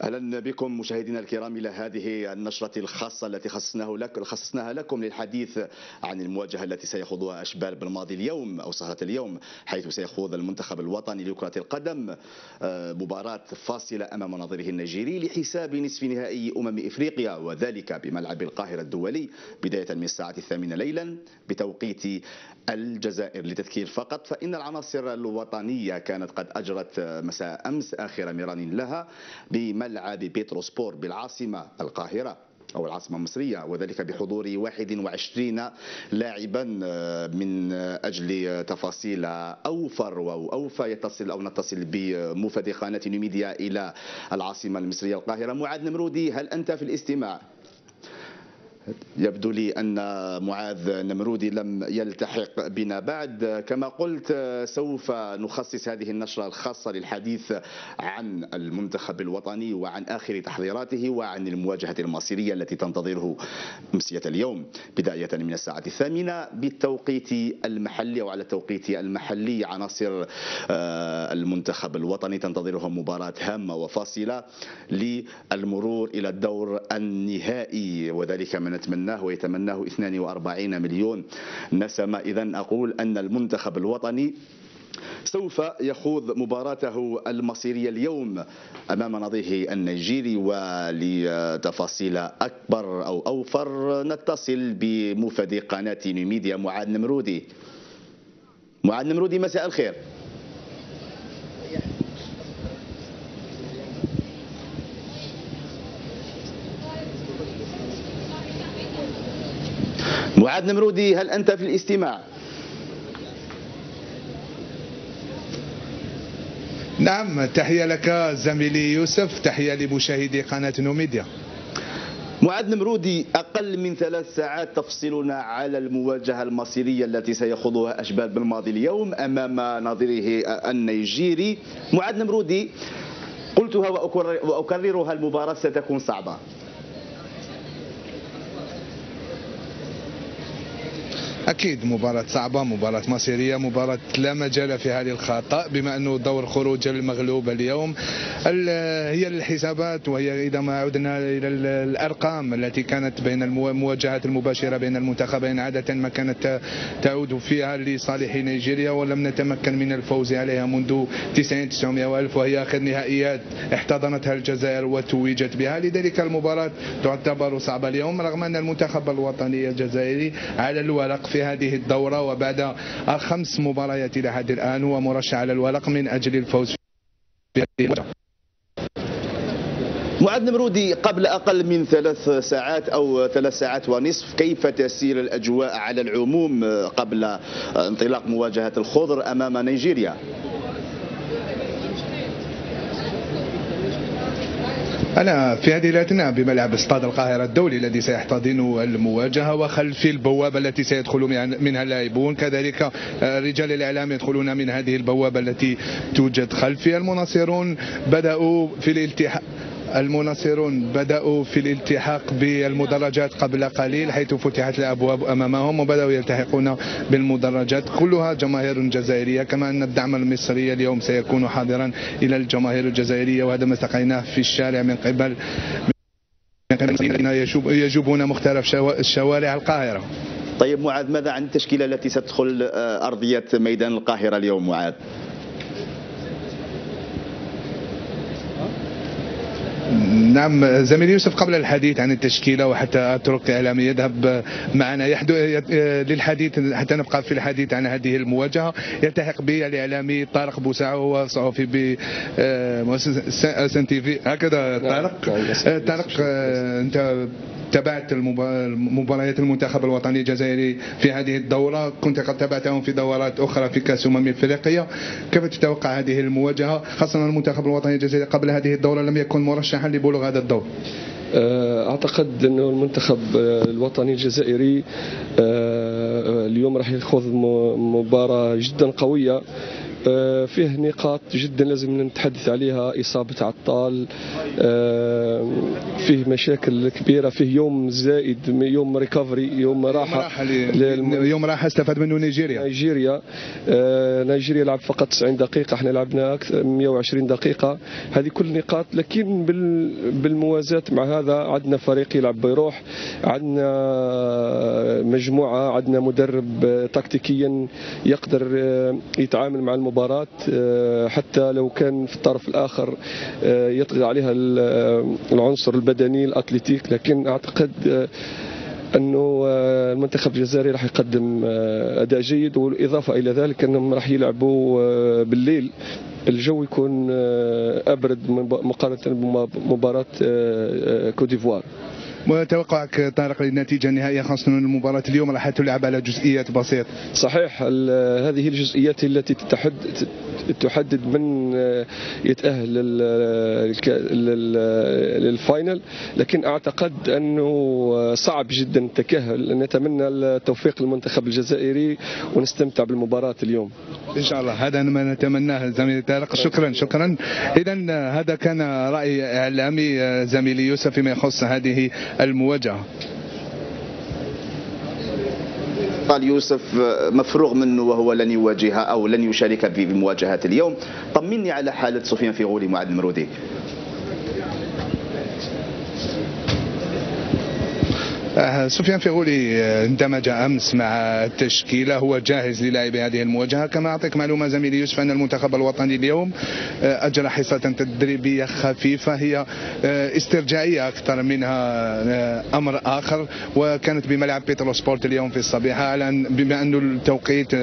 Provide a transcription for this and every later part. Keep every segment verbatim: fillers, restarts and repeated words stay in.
أهلا بكم مشاهدينا الكرام إلى هذه النشرة الخاصة التي خصصناه لك خصصناها لكم للحديث عن المواجهة التي سيخوضها أشبال بالماضي اليوم أو سهرة اليوم، حيث سيخوض المنتخب الوطني لكرة القدم مباراة فاصلة أمام نظيره النيجيري لحساب نصف نهائي أمم إفريقيا، وذلك بملعب القاهرة الدولي بداية من الساعة الثامنة ليلا بتوقيت الجزائر. لتذكير فقط، فإن العناصر الوطنية كانت قد أجرت مساء أمس آخر مران لها بملعب بيتروسبور بالعاصمة القاهرة أو العاصمة المصرية، وذلك بحضور واحد وعشرين لاعبا. من أجل تفاصيل أوفر وأوفى يتصل أو نتصل بموفد قناة نيوميديا إلى العاصمة المصرية القاهرة. معاذ نمرودي، هل أنت في الاستماع؟ يبدو لي أن معاذ نمرودي لم يلتحق بنا بعد. كما قلت، سوف نخصص هذه النشرة الخاصة للحديث عن المنتخب الوطني وعن آخر تحضيراته وعن المواجهة المصيرية التي تنتظره أمسية اليوم بداية من الساعة الثامنة بالتوقيت المحلي أو على التوقيت المحلي. عناصر المنتخب الوطني تنتظرهم مباراة هامة وفاصلة للمرور إلى الدور النهائي، وذلك من نتمناه ويتمناه اثنين وأربعين مليون نسمة. إذن أقول أن المنتخب الوطني سوف يخوض مباراته المصيرية اليوم أمام نظيره النيجيري. ولتفاصيل أكبر أو أوفر نتصل بموفد قناة نيوميديا معاذ نمرودي. معاذ نمرودي، مساء الخير. معاذ نمرودي، هل أنت في الاستماع؟ نعم، تحية لك زميلي يوسف، تحية لمشاهدي قناة نيوميديا. معاذ نمرودي، أقل من ثلاث ساعات تفصلنا على المواجهة المصيرية التي سيخوضها أشبال بالماضي اليوم أمام نظيره النيجيري. معاذ نمرودي، قلتها وأكررها، المباراة ستكون صعبة. أكيد مباراة صعبة، مباراة مصيرية، مباراة لا مجال فيها للخطأ، بما أنه دور خروج المغلوب اليوم. هي الحسابات، وهي إذا ما عدنا إلى الأرقام التي كانت بين المواجهات المباشرة بين المنتخبين عادة ما كانت تعود فيها لصالح نيجيريا، ولم نتمكن من الفوز عليها منذ تسعين تسعمائة وألف، وهي آخر نهائيات احتضنتها الجزائر وتوجت بها. لذلك المباراة تعتبر صعبة اليوم، رغم أن المنتخب الوطني الجزائري على الورق في هذه الدورة وبعد خمس مباريات إلى حد الآن هو مرشح على الورق من أجل الفوز في هذه المباراة. معاذ نمرودي، قبل أقل من ثلاث ساعات أو ثلاث ساعات ونصف، كيف تسير الأجواء على العموم قبل انطلاق مواجهة الخضر أمام نيجيريا؟ أنا في هذه الأثناء بملعب استاد القاهرة الدولي الذي سيحتضن المواجهة، وخلفي البوابة التي سيدخل منها اللاعبون، كذلك رجال الإعلام يدخلون من هذه البوابة التي توجد خلفي. المناصرون بدأوا في الالتحاق المناصرون بدأوا في الالتحاق بالمدرجات قبل قليل، حيث فتحت الأبواب أمامهم وبدأوا يلتحقون بالمدرجات، كلها جماهير جزائرية. كما أن الدعم المصري اليوم سيكون حاضرا إلى الجماهير الجزائرية، وهذا ما التقيناه في الشارع من قبل الذين يجوبون مختلف شوارع القاهرة. طيب معاذ، ماذا عن التشكيلة التي ستدخل أرضية ميدان القاهرة اليوم معاذ؟ نعم زميلي يوسف، قبل الحديث عن التشكيلة وحتى أترك إعلامي يذهب معنا للحديث حتى نبقى في الحديث عن هذه المواجهة، يلتحق بي الإعلامي طارق بوسعة، هو صحفي بمؤسسة سن تي في. هكذا طارق. طارق، أنت تابعت مباريات المنتخب الوطني الجزائري في هذه الدورة، كنت قد تابعتهم في دورات أخرى في كأس أمم إفريقيا. كيف تتوقع هذه المواجهة، خاصة المنتخب الوطني الجزائري قبل هذه الدورة لم يكن مرشحا لبلوغ هذا الدور؟ أعتقد أن المنتخب الوطني الجزائري اليوم راح يخوض مباراة جدا قوية فيه نقاط جدا لازم نتحدث عليها. إصابة عطال، فيه مشاكل كبيرة، فيه يوم زائد، يوم ريكفري، يوم راحة، يوم راحة استفاد منه نيجيريا. نيجيريا نيجيريا لعب فقط تسعين دقيقة، احنا لعبنا مئة وعشرين دقيقة. هذه كل نقاط، لكن بالموازاة مع هذا عندنا فريق يلعب بيروح، عندنا مجموعة، عندنا مدرب تكتيكيا يقدر يتعامل مع المباراة حتى لو كان في الطرف الآخر يطغى عليها العنصر البدني الأتليتيك. لكن أعتقد أنه المنتخب الجزائري راح يقدم أداء جيد، والإضافة إلى ذلك أنهم راح يلعبوا بالليل، الجو يكون أبرد مقارنة بمباراة كوت ديفوار. وتوقعك طارق للنتيجة النهائية، خاصة أن المباراة اليوم راح تلعب على جزئيات بسيطة؟ صحيح، هذه الجزئيات التي تحدد تحدد من يتأهل للفاينل، لكن أعتقد أنه صعب جدا التكهل. نتمنى التوفيق للمنتخب الجزائري ونستمتع بالمباراة اليوم إن شاء الله. هذا ما نتمناه زميلي طارق. شكرا شكرا. إذا هذا كان رأي إعلامي زميلي يوسف فيما يخص هذه المواجهة. قال يوسف مفروغ منه وهو لن يواجه أو لن يشارك في مواجهة اليوم. طمني على حالة سفيان فيغولي معاذ المرودي. سفيان فيغولي اندمج أمس مع التشكيلة، هو جاهز للعب هذه المواجهة. كما أعطيك معلومة زميلي يوسف أن المنتخب الوطني اليوم أجرى حصة تدريبية خفيفة، هي استرجاعية أكثر منها أمر آخر، وكانت بملعب بيترو سبورت اليوم في الصبيحة، على بما أن التوقيت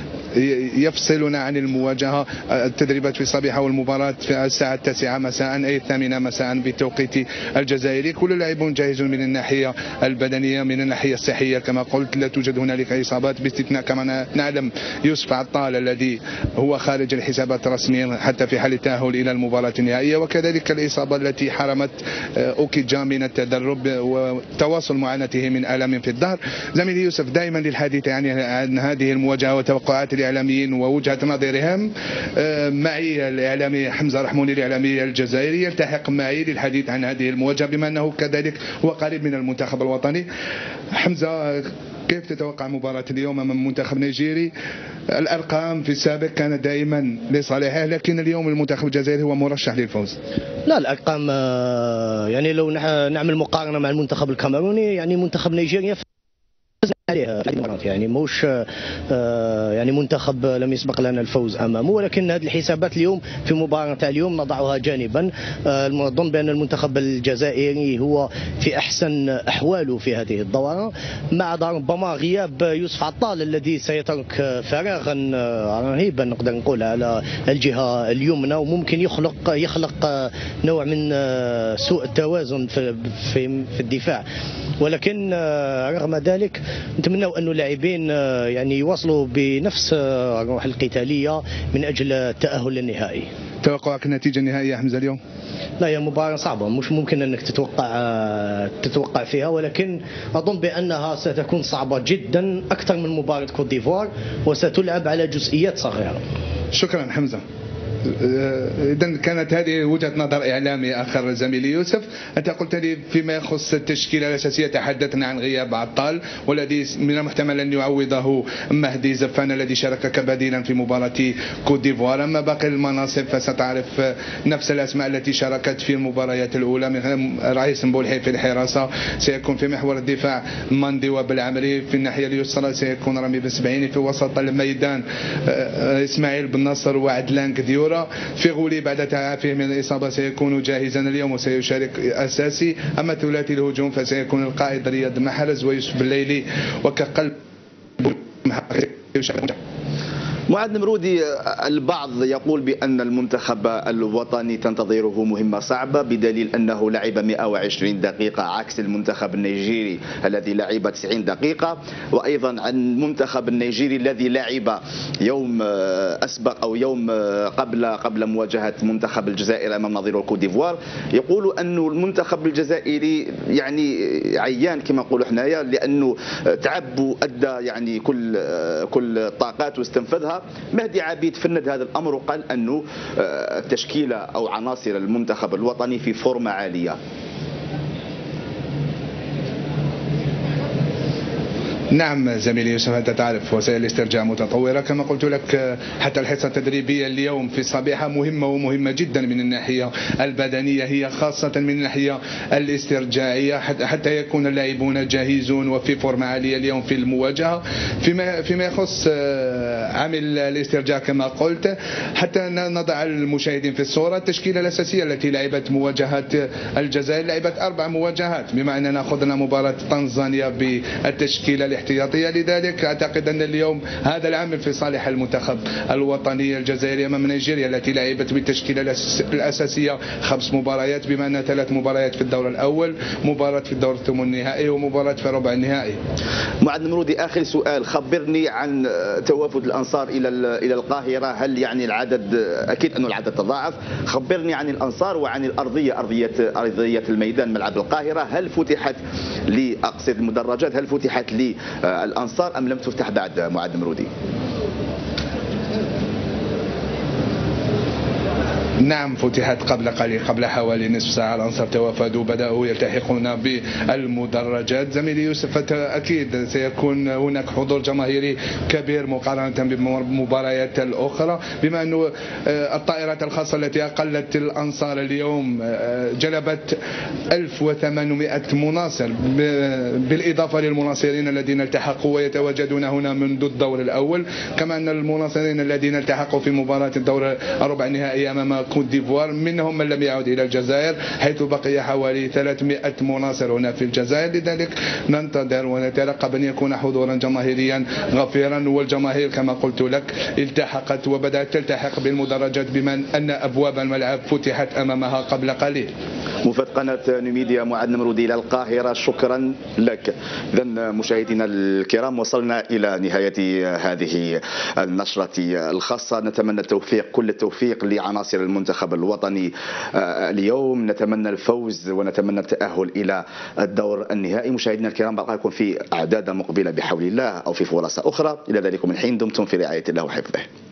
يفصلنا عن المواجهة. التدريبات في الصبيحة والمباراة في الساعة التاسعة مساء أي الثامنة مساء بالتوقيت الجزائري. كل اللاعبون جاهزون من الناحية البدنية، من الناحية الصحية. كما قلت لا توجد هنالك إصابات باستثناء كما نعلم يوسف عطال الذي هو خارج الحسابات رسميا حتى في حال التأهل إلى المباراة النهائية، وكذلك الإصابة التي حرمت أوكيجا من التدرب وتواصل معاناته من ألم في الظهر. زميلي يوسف، دائما للحديث يعني عن هذه المواجهة وتوقعات الإعلاميين ووجهة نظرهم، معي الإعلامي حمزة رحموني الإعلامي الجزائري يلتحق معي للحديث عن هذه المواجهة بما أنه كذلك هو قريب من المنتخب الوطني. حمزة، كيف تتوقع مباراة اليوم أمام منتخب نيجيري؟ الأرقام في السابق كانت دائما لصالحه، لكن اليوم المنتخب الجزائري هو مرشح للفوز. لا، الأرقام يعني لو نعمل مقارنة مع المنتخب الكاميروني، يعني منتخب نيجيريا عليه يعني موش يعني منتخب لم يسبق لنا الفوز امامه، ولكن هذه الحسابات اليوم في مباراه اليوم نضعها جانبا. نظن بان المنتخب الجزائري هو في احسن احواله في هذه الدوره، مع ربما غياب يوسف عطال الذي سيترك فراغا رهيبا نقدر نقول على الجهه اليمنى، وممكن يخلق يخلق نوع من سوء التوازن في في, في الدفاع. ولكن رغم ذلك نتمنى أن اللاعبين يعني يواصلوا بنفس الروح القتالية من أجل التأهل للنهائي. توقعك النتيجة النهائية حمزة اليوم؟ لا، هي مباراة صعبة، مش ممكن أنك تتوقع تتوقع فيها، ولكن أظن بأنها ستكون صعبة جدا أكثر من مباراة كوت ديفوار، وستلعب على جزئيات صغيرة. شكرا حمزة. إذا كانت هذه وجهة نظر إعلامي آخر زميلي يوسف. أنت قلت لي فيما يخص التشكيلة الأساسية تحدثنا عن غياب عطال، والذي من المحتمل أن يعوضه مهدي زفان الذي شارك كبديلا في مباراة كوت ديفوار. أما باقي المناصب فستعرف نفس الأسماء التي شاركت في المباريات الأولى، من رئيس مبولحي في الحراسة سيكون في محور الدفاع ماندي وبالعمري، في الناحية اليسرى سيكون رامي بن سبعيني، في وسط الميدان إسماعيل بن نصر وعدلان كديورا. فيغولي بعد تعافيه من الإصابة سيكون جاهزا اليوم وسيشارك أساسي. أما ثلاثي الهجوم فسيكون القائد رياض محرز ويوسف الليلي، وكقلب معاذ نمرودي، البعض يقول بأن المنتخب الوطني تنتظره مهمة صعبة بدليل أنه لعب مئة وعشرين دقيقة عكس المنتخب النيجيري الذي لعب تسعين دقيقة، وأيضا عن المنتخب النيجيري الذي لعب يوم أسبق أو يوم قبل قبل مواجهة منتخب الجزائر أمام نظيره كوت ديفوار. يقول أن المنتخب الجزائري يعني عيان كما نقولوا حنايا، لأنه تعب وأدى يعني كل كل الطاقات واستنفذها، الأخرى. مهدي عبيد فند هذا الأمر وقال أنه التشكيلة أو عناصر المنتخب الوطني في فورمة عالية. نعم زميلي يوسف، أنت تعرف وسائل الاسترجاع متطورة كما قلت لك. حتى الحصة التدريبية اليوم في الصبيحة مهمة ومهمة جدا من الناحية البدنية، هي خاصة من الناحية الاسترجاعية حتى يكون اللاعبون جاهزون وفي فورمة عالية اليوم في المواجهة. فيما فيما يخص عامل الاسترجاع كما قلت، حتى نضع المشاهدين في الصورة التشكيلة الأساسية التي لعبت مواجهات الجزائر. لعبت أربع مواجهات، بما أننا خضنا مباراة تنزانيا بالتشكيلة الاحتياطية. لذلك أعتقد أن اليوم هذا العامل في صالح المنتخب الوطني الجزائري أمام نيجيريا التي لعبت بالتشكيلة الأساسية خمس مباريات، بما أن ثلاث مباريات في الدور الأول، مباراة في الدور الثمن النهائي ومباراة في ربع النهائي. معاذ نمرودي، آخر سؤال، خبرني عن توافد الأنصار إلى إلى القاهرة. هل يعني العدد، أكيد أنه العدد تضاعف، خبرني عن الأنصار وعن الأرضية، أرضية أرضية الميدان ملعب القاهرة. هل فتحت لأقصد المدرجات، هل فتحت للأنصار أم لم تفتح بعد معاذ نمرودي؟ نعم فتحت قبل قليل، قبل حوالي نصف ساعة. الأنصار توافدوا، بدأوا يلتحقون بالمدرجات. زميلي يوسف، أكيد سيكون هناك حضور جماهيري كبير مقارنة بالمباريات الأخرى، بما أن الطائرات الخاصة التي أقلت الأنصار اليوم جلبت ألف وثمانمائة مناصر، بالإضافة للمناصرين الذين التحقوا ويتواجدون هنا منذ الدور الأول، كما أن المناصرين الذين التحقوا في مباراة الدور الربع النهائي أمام كوت ديفوار منهم من لم يعد إلى الجزائر، حيث بقي حوالي ثلاثمائة مناصر هنا في الجزائر. لذلك ننتظر ونترقب أن يكون حضورا جماهيريا غفيرا، والجماهير كما قلت لك التحقت وبدأت تلتحق بالمدرجات بما أن أبواب الملعب فتحت أمامها قبل قليل. موفد قناة نميديا معاذ نمرودي إلى القاهرة، شكرا لك. إذا مشاهدينا الكرام، وصلنا إلى نهاية هذه النشرة الخاصة. نتمنى التوفيق، كل التوفيق لعناصر المنتخب الوطني اليوم. نتمنى الفوز ونتمنى التأهل إلى الدور النهائي. مشاهدينا الكرام، بلقاكم في أعداد مقبلة بحول الله أو في فرص أخرى. إلى ذلك من حين دمتم في رعاية الله وحفظه.